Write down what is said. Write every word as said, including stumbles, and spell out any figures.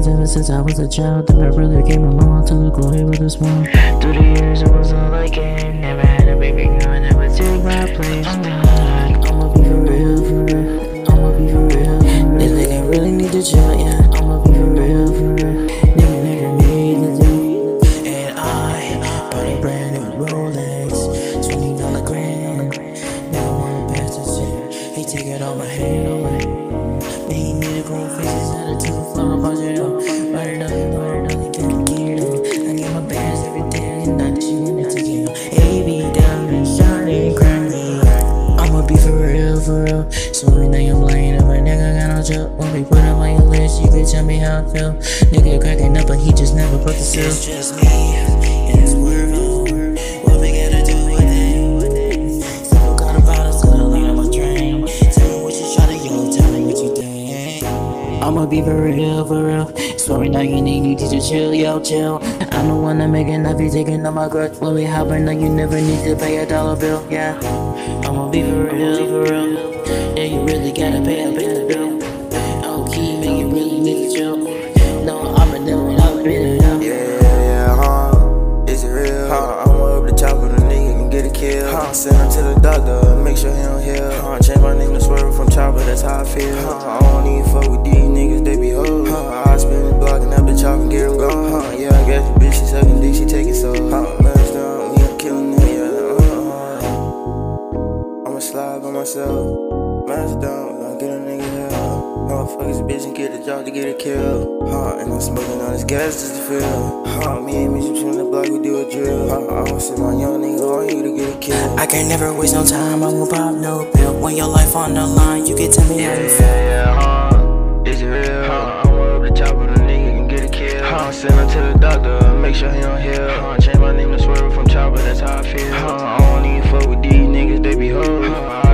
friends ever since I was a child. Then my brother came along to the glory with a smile. Through the years it was all I can. Never had a baby girl that would take my place. I'ma be for real, for real. I'ma be for real, for real. This nigga really need to chill, yeah. I'ma be for real, for real. Nigga never need to do. And I bought a brand new Rolex, twenty dollar grand. Never wanna pass the shit. He take it off my hand. Man, he need to grow faces out of two floor, punch it up, write it up, write it up, he can't get it. I get my bands every day, and not she wanted to get up. A B down and shining, crack me. I'ma be for real, for real. So every night I'm lying up, my nigga got no joke. When we put up on your list, you can tell me how I feel. Nigga cracking up, but he just never put the seal. It's just me, and it's Swervo. What we gotta do with it? Still got a bottle, still lean on my train. Tell me what you try to yo, tell me what you think. I'ma be for real, for real. Sorry, now you need, need to chill, yo, chill. I'm the one that making up, you taking on my grudge. When we hopping, no, you never need to pay a dollar bill, yeah. I'ma be for real, for real. Yeah, you really gotta pay a bill, bill. Oh, key, man, you really need to chill. No, I've been doing, I've been doing. Yeah, yeah, yeah, huh? Is it real? Huh? I'ma up the top of the nigga and get a kill. Huh? Send him to the doctor, make sure he don't heal. Huh? Change my name to Swervo from Chopper, that's how I feel. Huh? I don't even fuck with these niggas, they be hoes. Huh? I spin the block and up the chop and get him gone. Huh? Yeah, I guess the bitch, she sucking dick, she taking so. Huh? Man's down, me, I'm killing it, yeah. Uh-huh. I'ma slide by myself. Man's down, I'll get a nigga hell. Huh? Fuck this bitch and get a job to get a kill. Huh? And I'm smoking all this gas just to feel. Huh? Me and me, between the block, we do a drill. Huh? I don't send my young nigga on you to get a kill. I can't never waste no time, I won't pop no pill. When your life on the line, you can tell me how you feel. Yeah, yeah, huh? Is it real? Huh? I'ma up the top of the nigga and get a kill. Huh? Send him to the doctor, make sure he don't heal. Huh? Change my name to Swervo from Chopper, that's how I feel. Huh? I don't even fuck with these niggas, they be hoes. Huh?